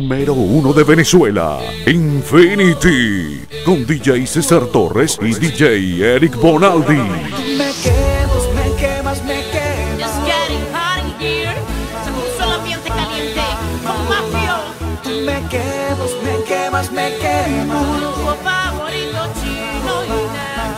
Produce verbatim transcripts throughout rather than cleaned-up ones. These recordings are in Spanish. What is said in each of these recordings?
número uno de Venezuela, Infinity, con D J César Torres y D J Eric Bonaldi. Me quemas, me quemas, me quemas. Just getting hot in here. Se puso el ambiente caliente con Mafio. Me quemas, me quemas, me quemas. Grupo favorito Chino y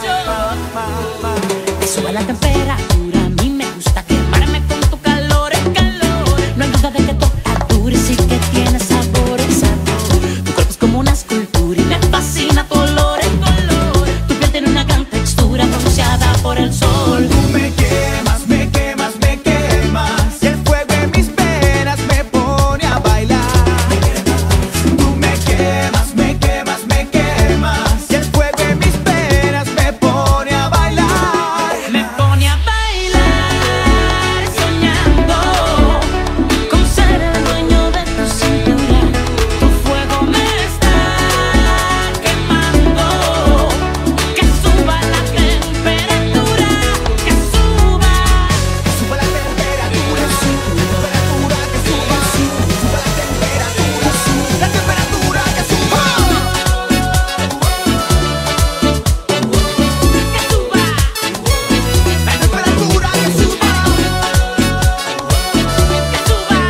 Nacho. Que suba la temperatura, a mí me gusta quemarme con tu calor, el calor. No hay duda de que toca duro y sí que tiene sabor, el sabor. Tu cuerpo es como una escultura y me fascina tu olor, el color. Tu piel tiene una gran textura bronceada por el sol. Tú me quemas, me quemas, me quemas. Y el fuego en mis venas me pone a bailar. Tú me quemas, me quemas, me quemas. Y el fuego en mis venas me pone a bailar. Me pone a bailar soñando con ser el dueño de tu cintura. Tu fuego me está quemando. Que suba la temperatura, que suba. Sube la temperatura, temperatura que suba. Sube la temperatura, la temperatura que suba. Que suba. La temperatura que suba. Que suba.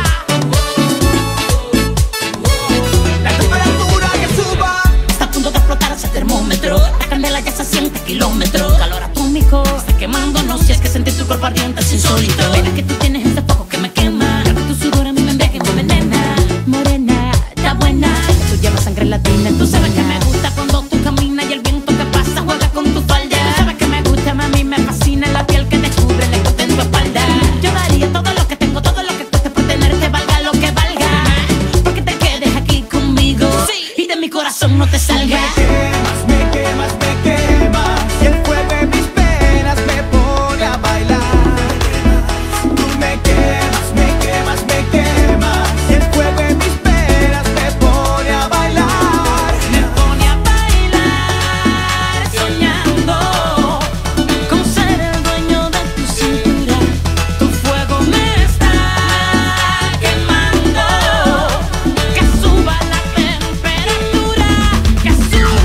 La temperatura que suba. Está a punto de explotar ese termómetro. La candela ya se siente a kilómetros. Calor atómico, está quemándonos. Si es que sentir tu cuerpo ardiente es insólito. Mira que tú tienes ese fuego que me quema. Creo que tu sudor a mí me embriaga y me envenena. Morena, está buena. Tú llevas sangre latina. Tú sabes que me gusta cuando tú caminas y el viento que pasa juega con tu falda. Tú sabes que me gusta, mami, me fascina la piel que descubre el eco en tu espalda. Yo daría todo lo que tengo, todo lo que cueste por tenerte, valga lo que valga. Porque te quedes aquí conmigo y de mi corazón no te salga. Quemas, me quemas, me quemas. Y el fuego en mis venas me pone a bailar. Tú me quemas, me quemas, me quemas. Y el fuego en mis venas me pone a bailar. Me pone a bailar soñando con ser el dueño de tu cintura. Tu fuego me está quemando. Que suba la temperatura, que suba.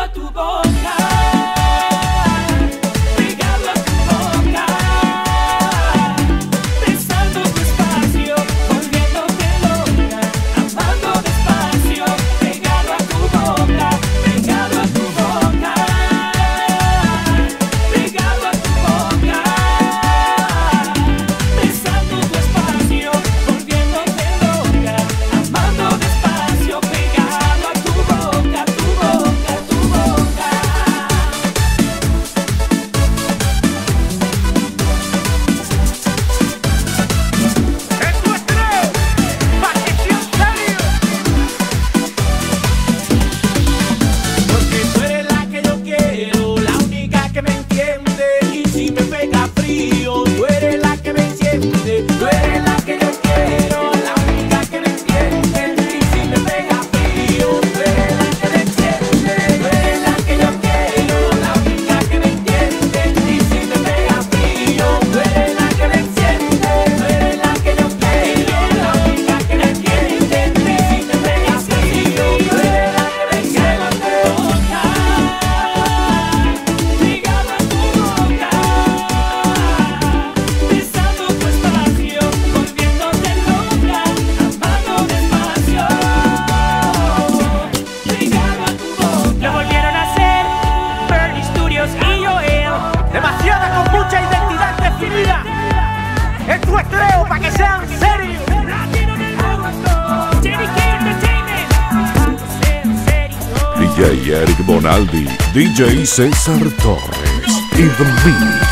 a tu boca, pegado a tu boca, besando tu espacio, volviéndote loca, amando despacio, pegado a tu boca, pegado a tu boca, pegado a tu boca, besando tu espacio, volviéndote loca, amando despacio, pegado a tu boca, tu boca, tu boca. Es nuestro, Patricio Serio. Porque tú eres la que yo quiero, la única que me entiende. Y si me pega frío, tú eres la que me enciende. Tú eres la que yo quiero, la única que me entiende. Y si me pega frío, tú eres la que me enciende. Tú eres la que yo quiero, la única que me entiende. Y si me pega frío, tú eres la que me enciende. Tú eres la que yo quiero, la única que me entiende. Y si me pega frío, tú eres la que me enciende. Pegado a tu boca, besando tu espacio, volviéndote loca, amando despacio. Pegado a tu boca. Lo volvieron a hacer Bernie Studios y Joel. Demasiada con mucha identidad definida. Es tu estreo para que sean serios. Latino del mundo, J D K Entertainment. D J Eric Bonaldi, D J César Torres, in the mix.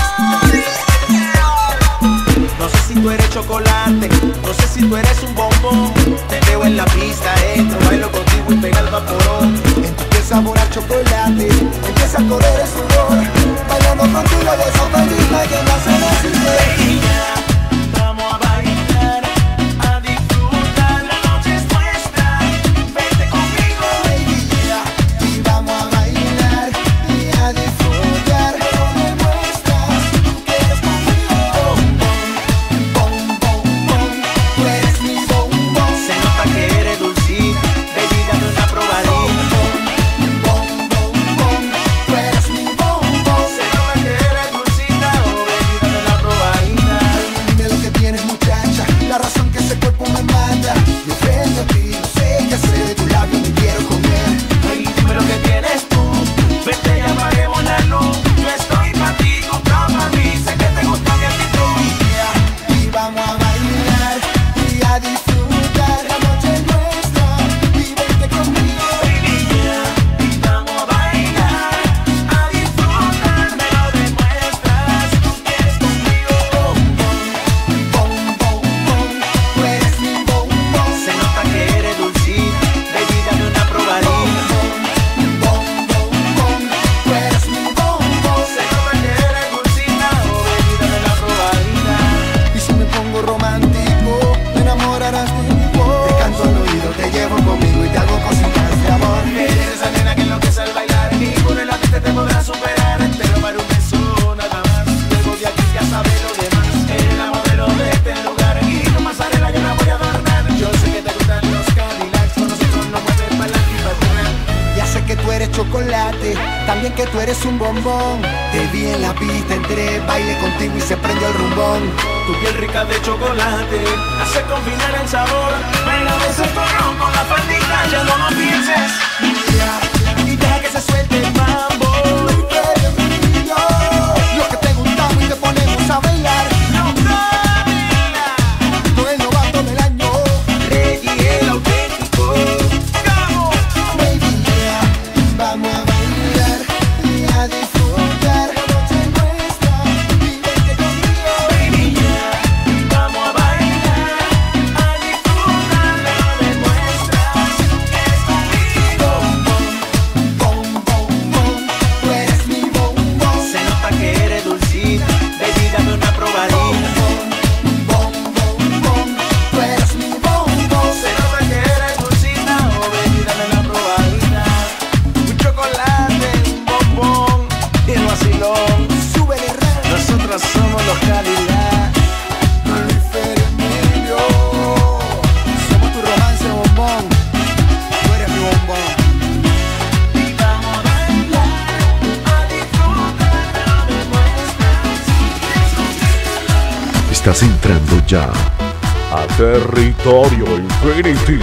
No sé si tú eres chocolate, no sé si tú eres un bombón. Te veo en la pista, entro, bailo contigo y pega el vaporón. En tu piel sabor a chocolate, empieza a correr el sudor. Bailando contigo de esa manita que me hace decirte. Vamos a bailar, a disfrutar, la noche es nuestra. Vente conmigo, baby, yeah. Y vamos a bailar y a disfrutar. Lo demuestras, tú quieres conmigo. Bom, bom, bom, bom, tú eres mi bombón. Se nota que eres dulcita, baby, dame una probadita. Bom, bom, bom, tú eres mi bombón. Se nota que eres dulcita, oh baby, dame una probadita. Dime lo que tienes, muchacha, la razón que ese cuerpo me manda. Yo frente a ti, no sé qué hacer, de tu labio me quiero comer. Ay, dime lo que tienes tú, vete y apaguemos la luz. Yo estoy pa' ti, comprado pa' mí, sé que te gusta mi actitud. Y vamos a bailar y a disfrutar, la noche es nuestra, y vente conmigo, baby, yeah. Y vamos a bailar, a disfrutar, me lo demuestras, tú quieres conmigo. Bom, bom, bom, bom, tú eres mi bombón. Se nota que eres dulcita, baby, dame una probadita. Bom, bom, bom, tú eres mi bombón. Se nota que eres dulcita, oh baby, dame la probadita. Y si me pongo romántico, te enamorarás de mi voz. Te canto al oído, te llevo conmigo y te hago cositas de amor. Eres esa nena que enloquece al bailar, ninguno en la mente te podrá superar. Te robaré un beso nada más, luego de aquí ya sabes lo demás. Eres la modelo de este lugar y con pasarela yo la voy a adornar. Yo sé que te gustan los Cadillacs, con nosotros no mueves para la y para atrás. Ya sé que tú eres chocolate, también que tú eres un bombón. Te vi en la pista, entré, bailé contigo y se prendió el rumbón. Tu piel rica de chocolate hace combinar el sabor. Venga, beso con con la faldita, ya no lo pienses. Ya, y deja que se suelte el mambo. Lo que te gustamos y te ponemos a bailar. Con el novato del año, Reggie el auténtico. Baby, yeah. Vamos a bailar y a disfrutar, la noche es nuestra, y vente conmigo, baby, yeah. Vamos a bailar, a disfrutar, me lo demuestras, tú quieres conmigo. Bom, bom, bom, bom, Estás entrando ya a Territorio Infinity.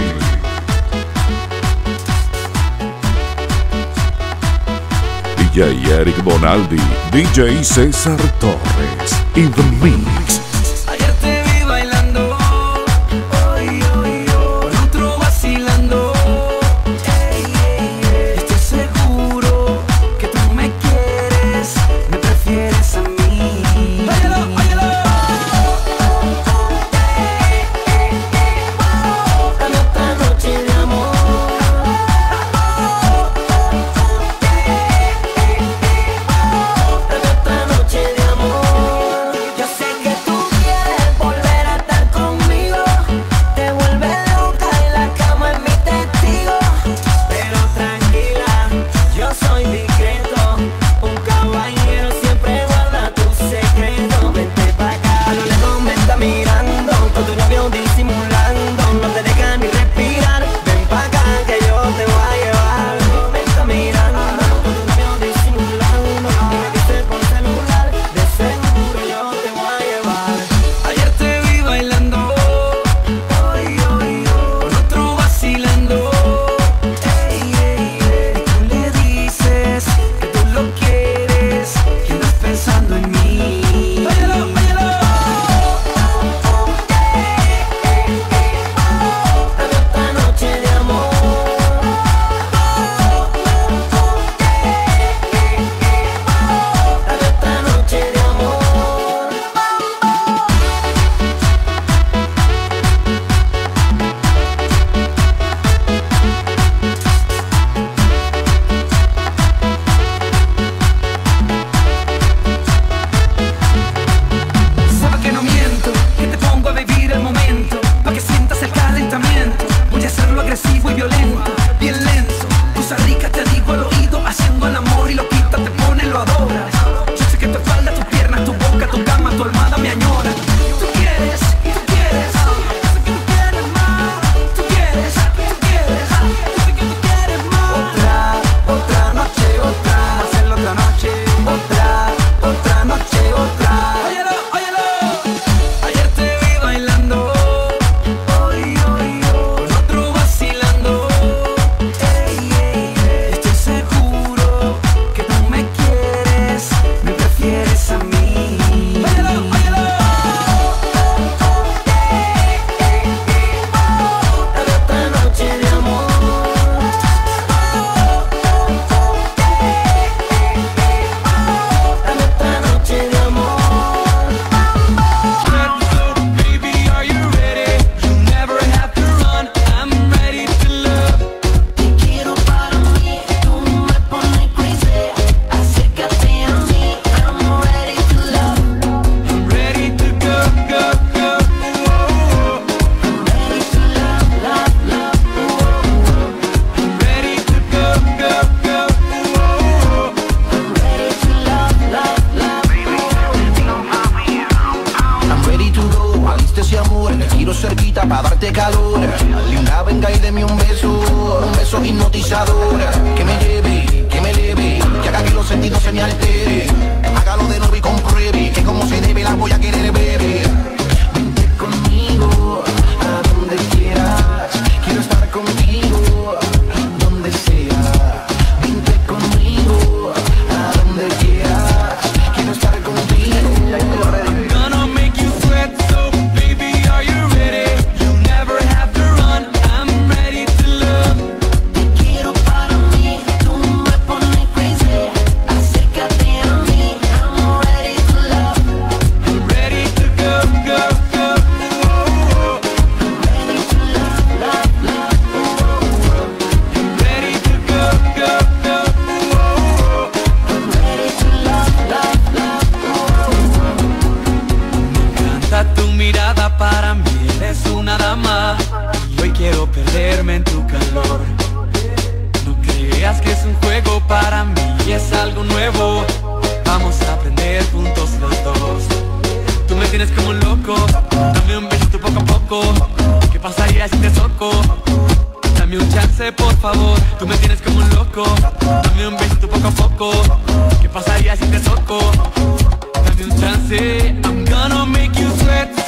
D J Eric Bonaldi, D J César Torres, in the mix. Ayer te vi bailando, hoy, hoy, hoy, con otro vacilando. Ey, ey, ey. Estoy seguro que tú me quieres, me prefieres a mí. Óyelo, óyelo. Dame otra noche de amor. Dame otra noche de amor. Yo sé que tú quieres volver a estar conmigo. Te vuelve loca y la cama es mi testigo. Pero tranquila, yo soy discreto. Un caballero siempre guarda tu secreto. Vente pa' acá, no le comenta mirando. Con tu novio disimulando, no te deja ni respirar. Ven pa' acá que yo te voy a llevar. Comenta mirando, con tu novio disimulando. Y me dice por celular, de seguro yo te voy a llevar. Ayer te vi bailando, hoy, hoy, hoy, con otro vacilando. Ey, ey, ey. Y tú le dices que tú lo quieres, que andas pensando en mí. Óyelo, óyelo. Dame otra noche de amor. Dame otra noche de amor. Sabe que no miento, que te pongo a vivir el momento, pa' que sientas el calentamiento. Voy a hacerlo agresivo y violento, bien lento. Cosa rica te digo al oído, haciendo el amor y lo quita, te pone, lo adoras. Yo sé que tu espalda, tus piernas, tu boca, tu cama, tu almohada me añora. Tú quieres, tú quieres, yo sé que tú quieres más. Tú quieres, tú quieres, yo sé que tú quieres más. Otra, otra noche, otra, vamos a hacerlo otra noche. Otra, otra noche, otra. Óyelo, óyelo. Ayer te vi bailando, hoy, hoy, hoy, con otro vacilando. Ey, ey, ey. Estoy seguro que tú me quieres, me prefieres a mí. Óyelo, óyelo. Dame otra noche de amor. Dame otra noche de amor. Baby, are you ready? You never have to run. I'm ready to love. Te quiero para mí, tú me pones crazy. Acércate a mí, I'm ready to love. I'm ready to go, go, go. I'm ready to love, love, love. I'm ready to go, go, go. I'm ready to love, love, love. I'm ready to go, aliste ese amor, te quiero cerquita pa' darte calor. Linda, venga y deme un beso, un beso hipnotizador. Que me lleve, que me eleve, que haga que los sentidos se me alteren. Hágalo de nuevo y compruebe, que como se debe la voy a querer beber. Vente conmigo, a donde quieras, quiero estar contigo, donde sea. Vente conmigo, a donde quieras, quiero estar contigo. Gonna make you sweat, so baby, are you ready? You never have to run. I'm ready to love. Te quiero para mí, tú me pones crazy. Acércate a mí, I'm ready to love. I'm ready to go, go, go. I'm ready to love, love, love. I'm ready to go, go, go. I'm ready to love, love, love. Me encanta tu mirada, para mí eres una dama. Y hoy quiero perderme en tu calor. No creas que es un juego, para mí es algo nuevo. Vamos a aprender juntos los dos. Tú me tienes como un loco, dame un besito poco a poco. ¿Qué pasaría si te soco? Dame un chance, por favor. Tú me tienes como un loco, dame un besito poco a poco. ¿Qué pasaría si te soco? Dame un chance. I'm gonna make you sweat.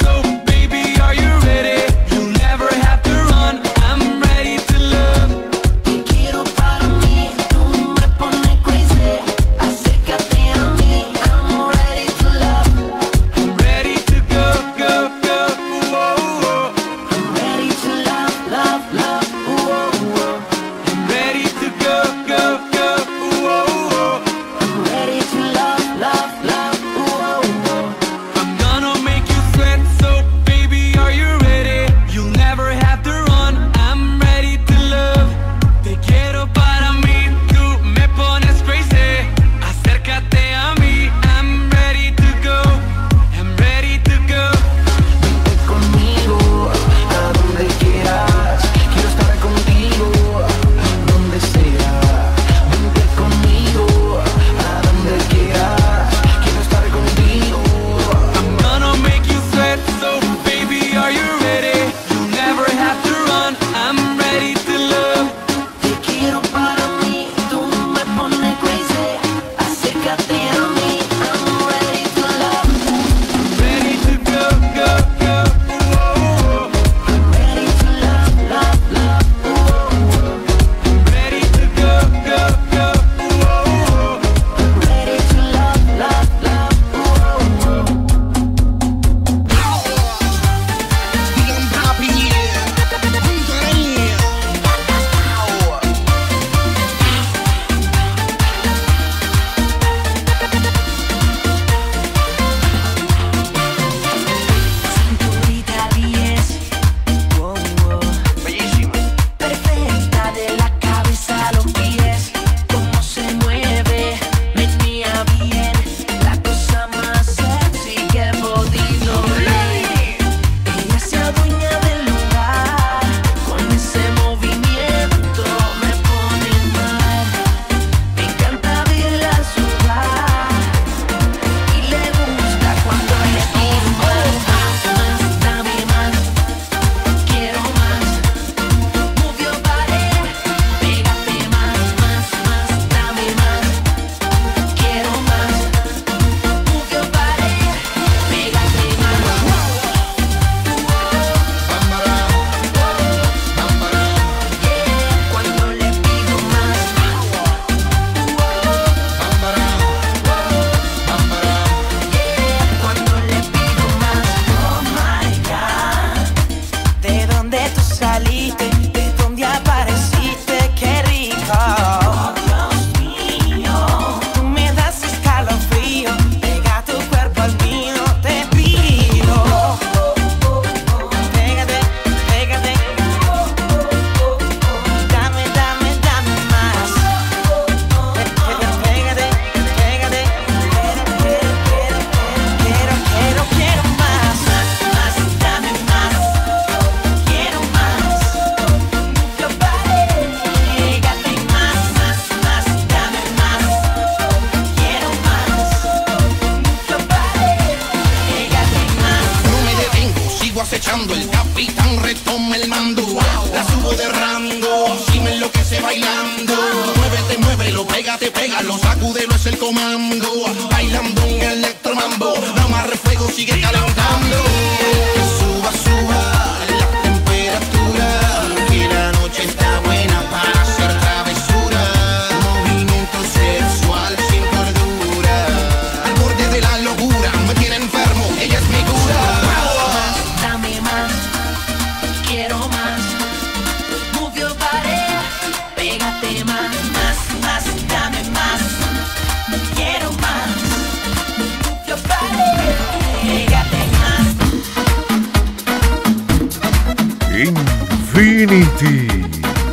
bailando, el capitán retoma el mando. La subo de rango, si me enloquece bailando. Muévete, muévelo, pégate, pégalo, sacúdelo, es el comando. Bailando un electromambo, no más fuego, sigue calentando. Que suba, suba la temperatura, que la noche está buena para hacer travesura. Movimiento sexual sin cordura, al borde de la locura, me tiene enfermo, ella es mi cura. Más, dame más, quiero más. Move your body, pégate más, más, más, dame más, quiero más. Move your body, pégate más. Infinity.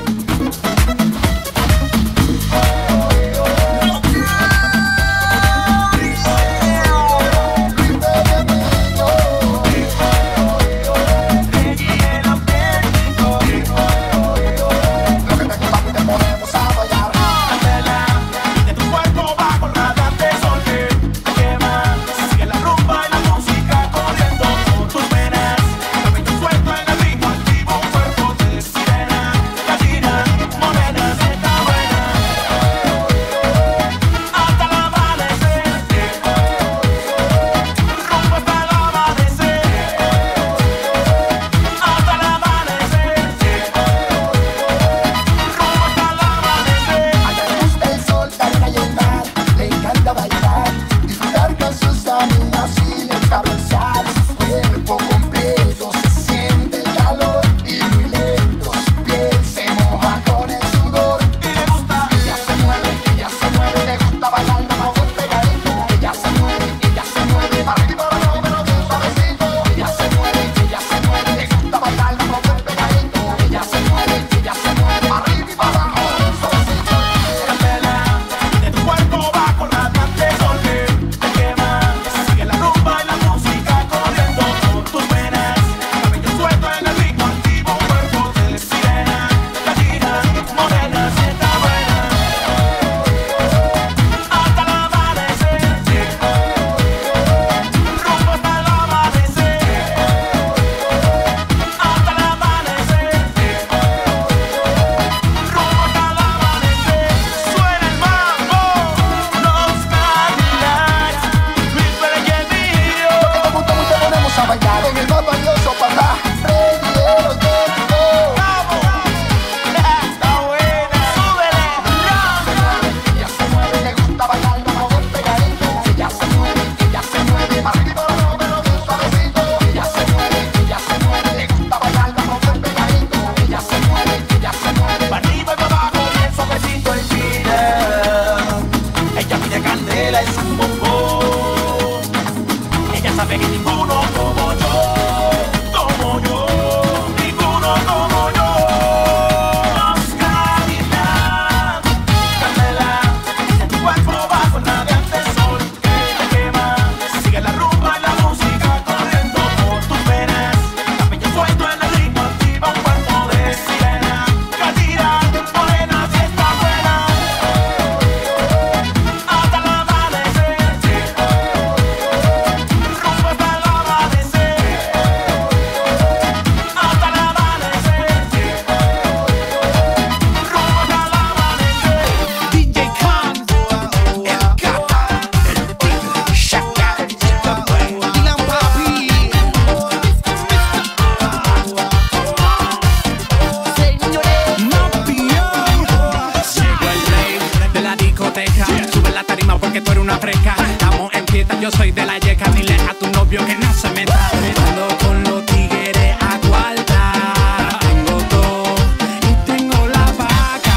Yo soy de la yeca, dile a tu novio que no se meta. Ando con los tigres a cuarta. Tengo todo y tengo la vaca.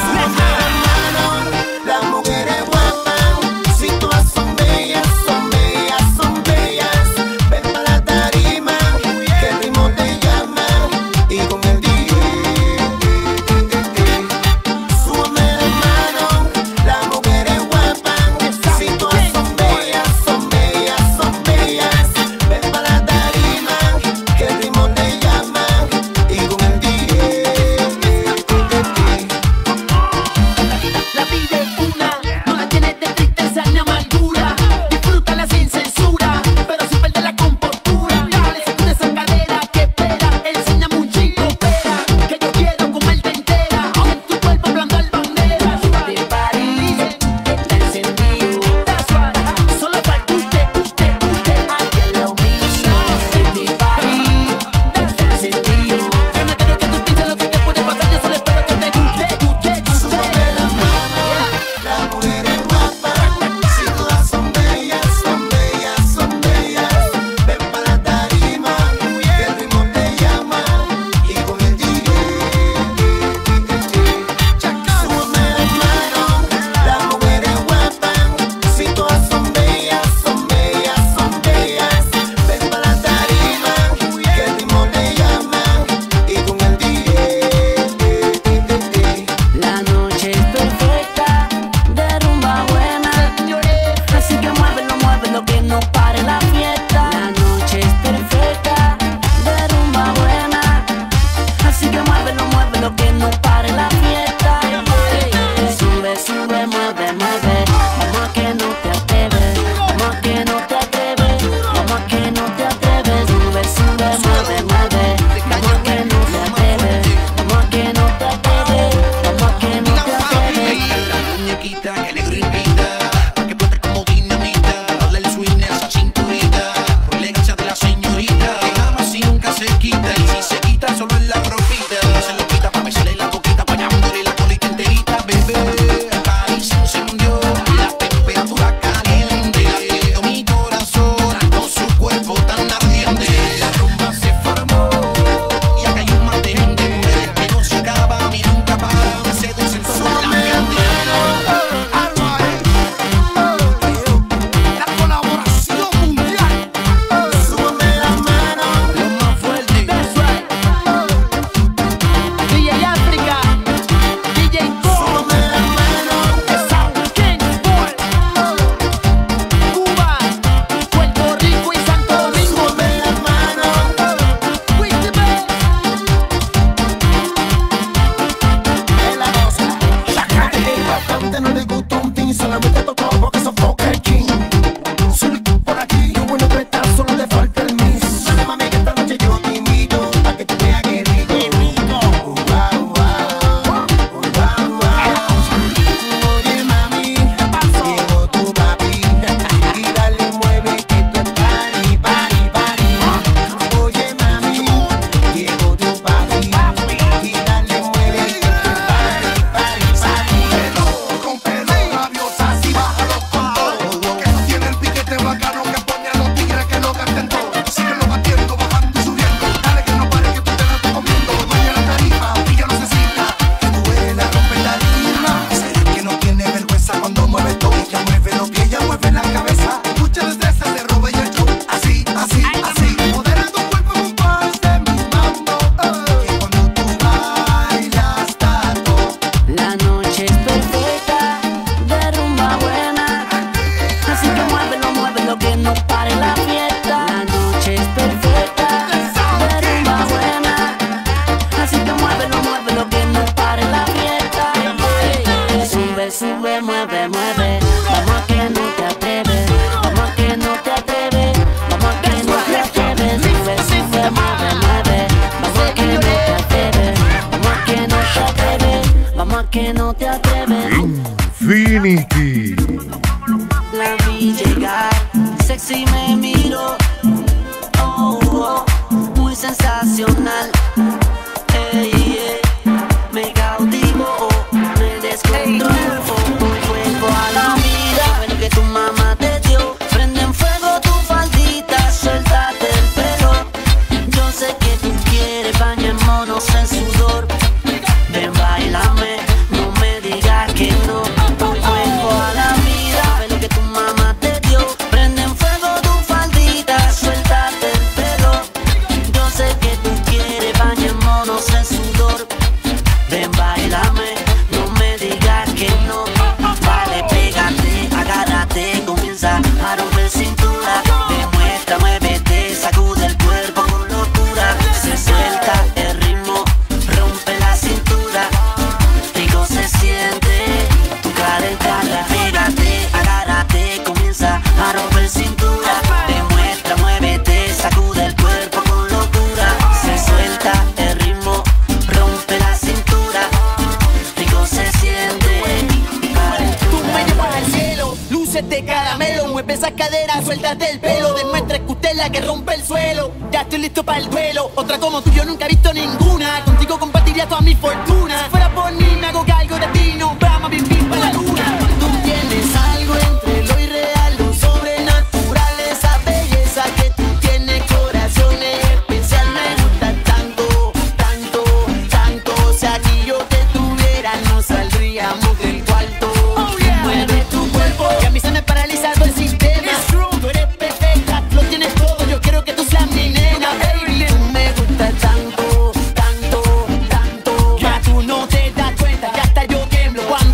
Hermano, las mujeres guapas, si todas son bellas, son bellas, son bellas. Ven pa' la tarima, que el ritmo te llama. Y con el D J súbame, hermano, las mujeres guapas, si todas son bellas, son bellas, son bellas. que no te atreves. Infinity. La vi llegar, sexy me miró, oh, oh, muy sensacional. Ey, ey, me cautivó, me descontroló. Fuego a la vida, ven que tu mamá te dio. Prende en fuego tu faldita, suéltate el pelo. Yo sé que tú quieres bañémonos en sudor. Ven, bailame, no me digas que no. Fuego a la vida, ven lo que tu mamá te dio. Prende en fuego tu faldita, suéltate el pelo. Yo sé que tú quieres bañémonos en sudor. Ven, bailame, no me digas que no. Vale, pégate, agárrate, comienza a romper cintura. Demuestra, muévete, sacude el cuerpo con locura. Se suelta el ritmo, rompe la cintura. Rico se siente, tu calentarla. Pégate, agárrate, comienza a romper cintura. Demuestra, muévete, sacude el cuerpo con locura. Se suelta el ritmo, rompe la cintura. Rico se siente. Tú me llevas al cielo, luces de caramelo. Mueve esa cadera, suéltate el pelo. Demuestra que usted es la que rompe el suelo. Ya estoy listo para el duelo. Otra como tú yo nunca he visto ninguna. Contigo compartiría toda mi fortuna. Si fuera por mí me hago cargo de ti. Nos vamos a vivir para la luna. Tú tienes algo entre lo irreal, lo sobrenatural. Esa belleza que tú tienes, corazón especial. Me gusta tanto, tanto, tanto. Si aquí yo te tuviera no saldríamos del cuarto. Mueve tu cuerpo y a mí se me paraliza todo el sistema. Tú eres perfecta, lo tienes todo. Yo quiero que tú seas mi nena, baby. Tú me gustas tanto, tanto, tanto. Ya tú no te das cuenta que hasta yo tiemblo cuando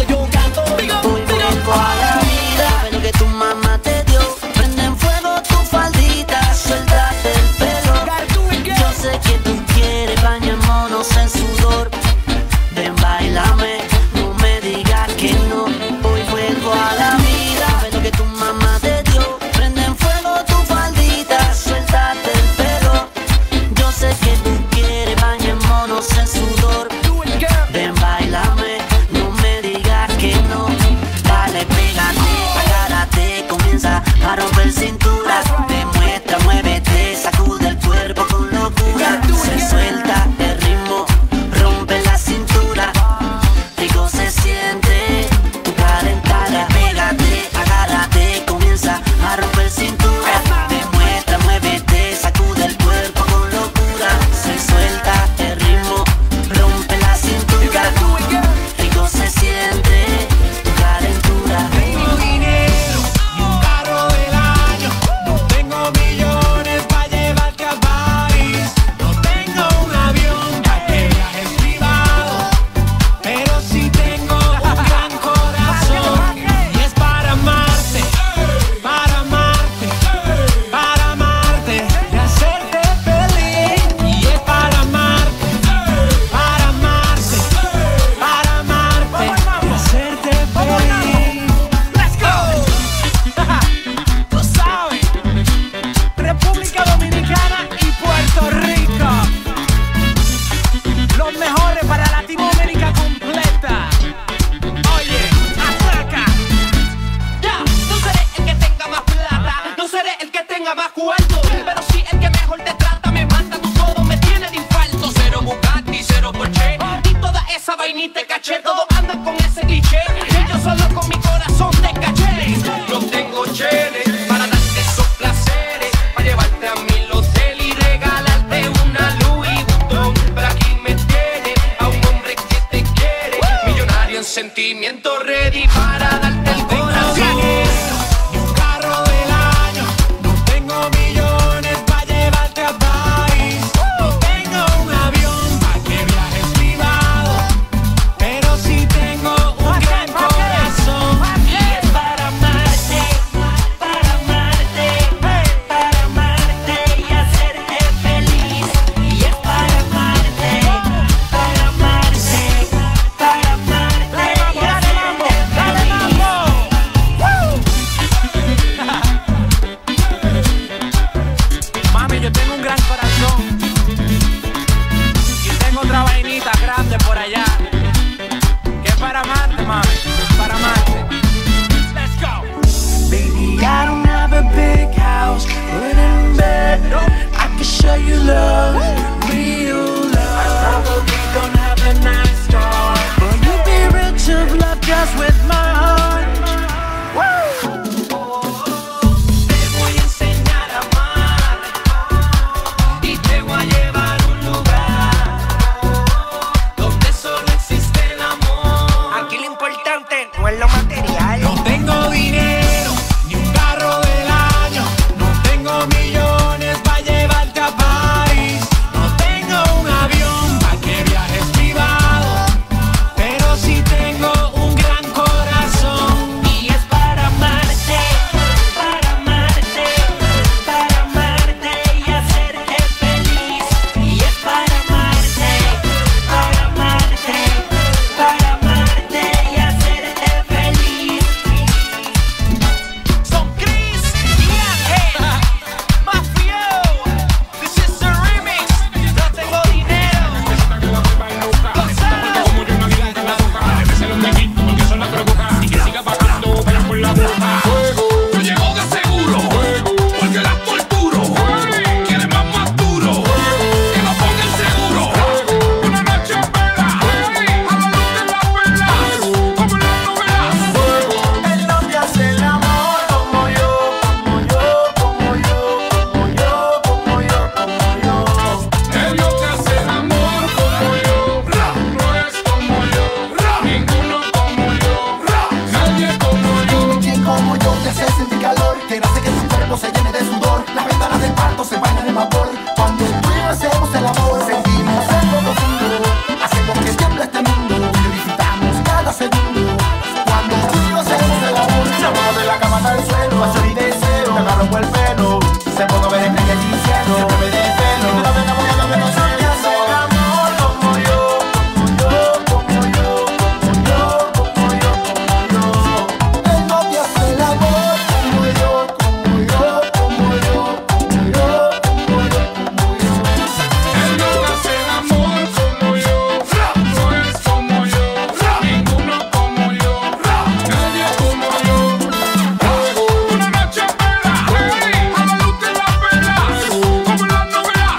hace sentir calor, que hace que tu cuerpo se llene de sudor. Las ventanas del cuarto se bailan en vapor. Cuando tú y yo hacemos el amor, sentimos algo profundo. Hacemos que tiemble este mundo y disfrutamos cada segundo. Cuando tú y yo hacemos el amor, se mueve de la cama hasta el suelo, pasión y deseo. Te agarro por el pelo, se pongo a ver en el cielo. Siempre me desvelo, y la ven enamorado que no se me hace el amor como yo, como yo, como yo, como yo, como yo, como yo. Él no te hace el amor como yo, como yo, como yo, como yo, como yo, como yo. Él no hace el amor como yo, no es como yo, ninguno como yo, nadie como yo. Una noche espera, a la luz de la vela, como en las novelas.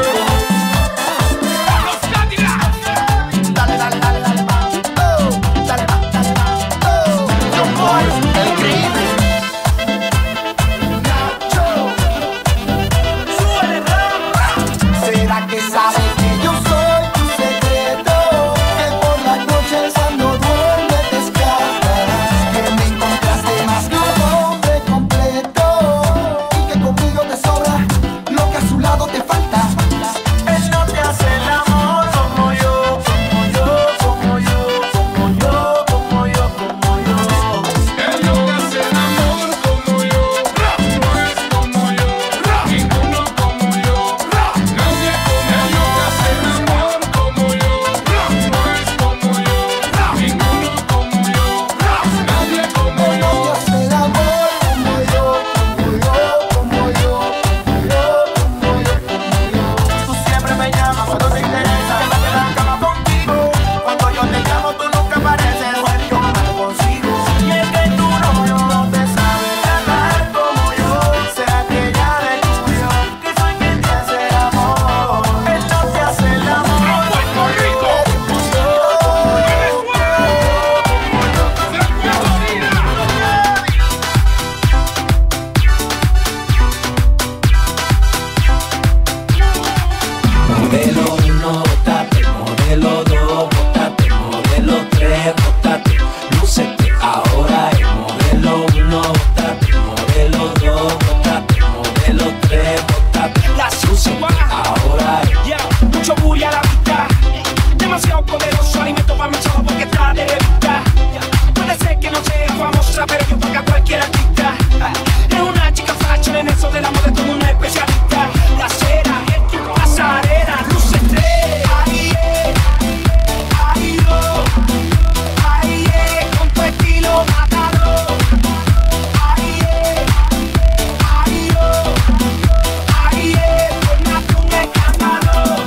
A los Cadillacs. Dale, dale, dale, dale, va, oh, dale, va, dale, va, oh. Yo voy, el increíble. Nacho. Súbele, Ram. ¿Será que sabe que yo soy tu secreto? Que por las noches cuando duermes te escapas. Que me encontraste más que un hombre completo. Y que conmigo te sobra lo que a su lado te falta. Él no te hace el amor como yo, como yo, como yo, como yo, como yo, como yo. Él no hace el amor como yo, no es como yo, ninguno como yo, nadie como yo. Él no hace el amor como yo, no es como yo, ninguno como yo, nadie como Él yo. no te hace el amor como yo, como yo, como yo, como yo, como yo, como yo. Tú siempre me llamas cuando te interesa, que me quedo en la cama contigo. Cuando yo te llamo tú nunca apareces, bueno yo me lo consigo. Y es que tú no, no te sabes ganar como yo. Será que ya descubrió que soy quien te hace el amor. Él no te hace el amor Puerto Rico, como yo. Modelo uno, bótate, modelo dos, bótate, modelo tres, bótate, lúcete ahora es modelo uno, bótate, modelo dos, bótate, modelo tres, bótate, Las lúcete ahora es. Yeah, mucho bully a la vista. Demasiado poderoso alimento para mi chavo porque está de revista. Puede ser que no sea famosa, pero yo pago a cualquier artista. Es una chica fashion en eso de la moda como una especialista. La cera es tu pasarela, lúcete. Ahí es, ahí yo, ahí es, con tu estilo mátalo. Ahí es, ahí yo, ahí es, formate un escándalo.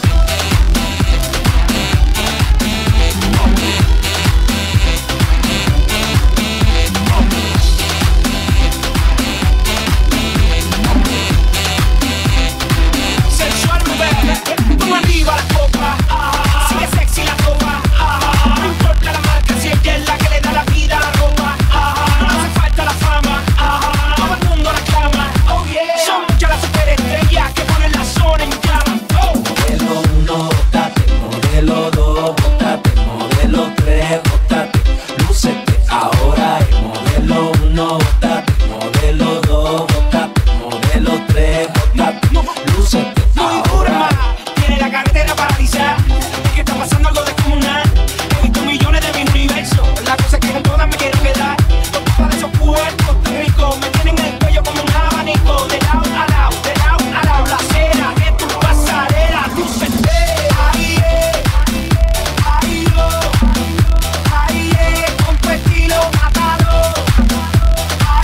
Sensual mujer, como arriba la copa. Sigue sexy la copa. No importa la marca si ella es la que le da la vida a la ropa. No hace falta la fama, todo el mundo la clama. Oh yeah, son muchas las superestrellas que ponen la zona en llama. Oh. Modelo uno, bótate, modelo dos, bótate, modelo tres, bótate, lúcete ahora es modelo uno, bótate, modelo dos, bótate, modelo tres, bótate, lúcete Muy dura, ahora. ma. Tiene la carretera paralizada. Es que está pasando algo descomunal. He visto millones de mi universo. La cosa es que con todas me quiero quedar. Con todas de esos cuerpos ricos me tienen el cuello como un abanico. De lado a lado, de lado a lado. La cera es tu pasarela. Lúcete. Ahí es, ahí yo, ahí es, con tu estilo mátalo.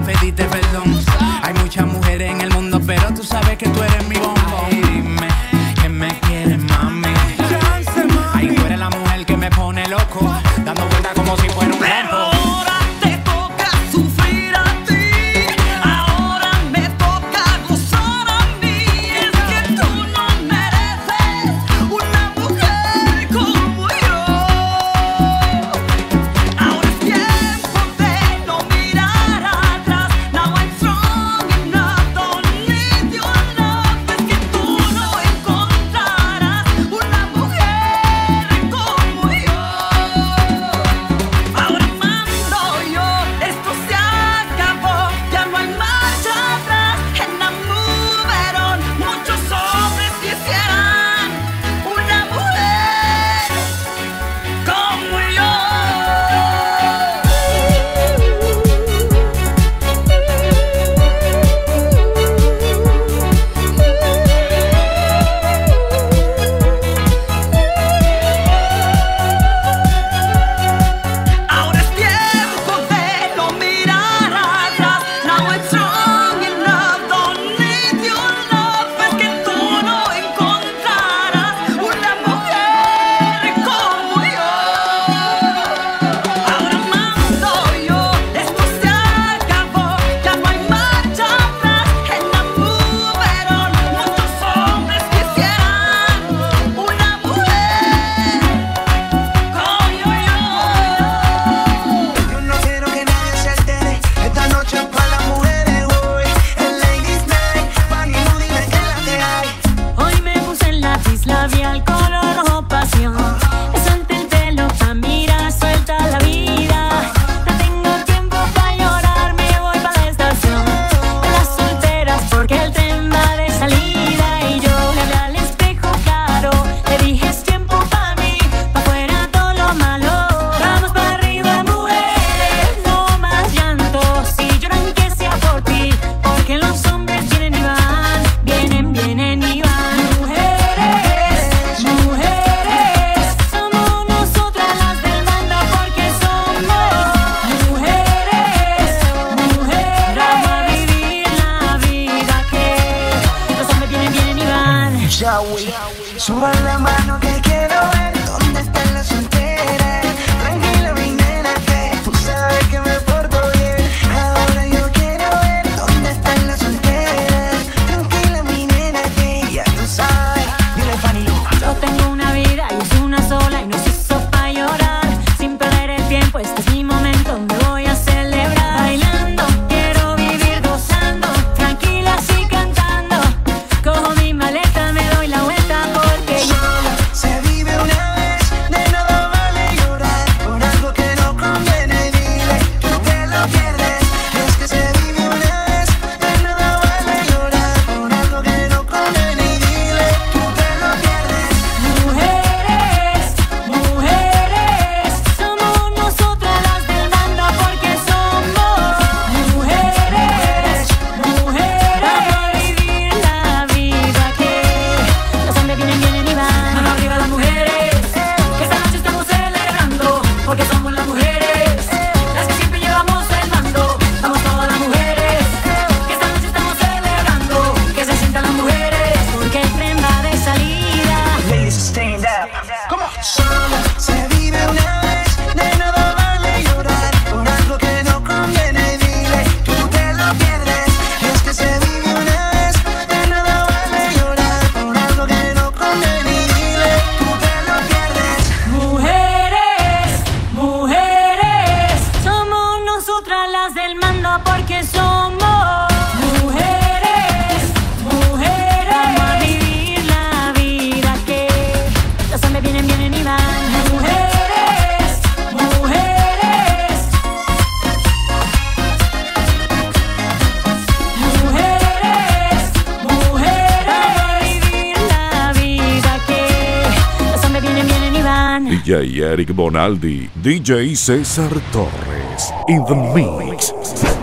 pedirte perdón. Hay muchas mujeres en el mundo, pero tú sabes que tú eres mi bombón. Ay, dime que me quieres, mami. Ay, tú eres la mujer que me pone loco, dando vueltas como si fuera un Pero rambo. ahora te toca sufrir a ti, ahora me toca gozar a mí. Es que tú no mereces una mujer como yo. Ahora es tiempo de no mirar atrás. Now I'm strong enough, don't need your love. Es que tú no encontrarás una mujer como yo. Ahora mando yo, esto se acabó, ya no hay marcha atrás. En la moved on, muchos hombres quisieran una mujer como yo. Ahora es tiempo de no mirar atrás. Now I'm strong enough, don't need your love. Es que tú no encontrarás una mujer como yo. Ahora mando yo, esto se acabó, ya no hay marcha atrás. En la moved on, muchos hombres quisieran una mujer como yo. Yo no quiero que nadie se altere. Esta noche es para las mujeres hoy. El Ladies Night, Fanny, no dime qué es la que hay. Hoy me puse el lápiz labial color rojo pasión. Me solté el pelo pa' mirar, suelta la vida. No tengo tiempo pa' llorar, me voy pa' la estación de las solteras porque el tren va de salida. Y yo le hablé al espejo claro, le dije es tiempo pa' mí, pa' fuera todo lo malo. Vamos pa' arriba mujeres, no más llanto. Si lloran que sea por ti, porque los hombres vienen y van, vienen, vienen y van. Mujeres, mujeres, somos nosotras las del mando porque somos mujeres, mujeres. Vamos a vivir la vida que los hombres vienen, vienen y van. Shawi, suban la mano que quiero ver dónde están las solteras. Tranquila mi nena que tú sabes que me porto bien. Ahora yo quiero ver dónde están las solteras. Tranquila mi nena que ya tú sabes. Dile Fanny. Yo tengo una vida y es una sola y no se hizo pa' llorar. Sin perder el tiempo, este es mi momento donde voy a celebrar. Bailando, quiero vivir gozando, tranquila así cantando. Cojo mi maleta, me doy la vuelta porque yo Se vive una vez, de nada vale llorar por algo que no conviene. Dile, tú te lo pierdes. Es que se vive una vez, de nada vale llorar por algo que no conviene. Dile, tú te lo pierdes. mujeres, mujeres, somos nosotras las del mando porque somos mujeres, mujeres. Vamos a vivir la vida que los hombres vienen, vienen y van. Mano arriba las mujeres, que esta noche estamos celebrando porque somos las mujeres, las que siempre llevamos el mando. Vamos todas las mujeres, que esta noche estamos celebrando, que se sientan las mujeres porque el tren va de salida. Ladies, stand up. Come on. Solo se vive una vez, de nada vale llorar por algo que no conviene. Dile, tú te lo pierdes. Y es que se vive una vez, de nada vale llorar por algo que no conviene. Dile, tú te lo pierdes. Mujeres, mujeres, somos nosotras las del mando porque somos mujeres, mujeres. Vamos a vivir la vida que los hombres vienen, vienen y van. Mujeres, mujeres, mujeres, mujeres. Vamos a vivir la vida que los hombres vienen, vienen y van. D J Eric Bonaldi, D J César Torres, in the mix.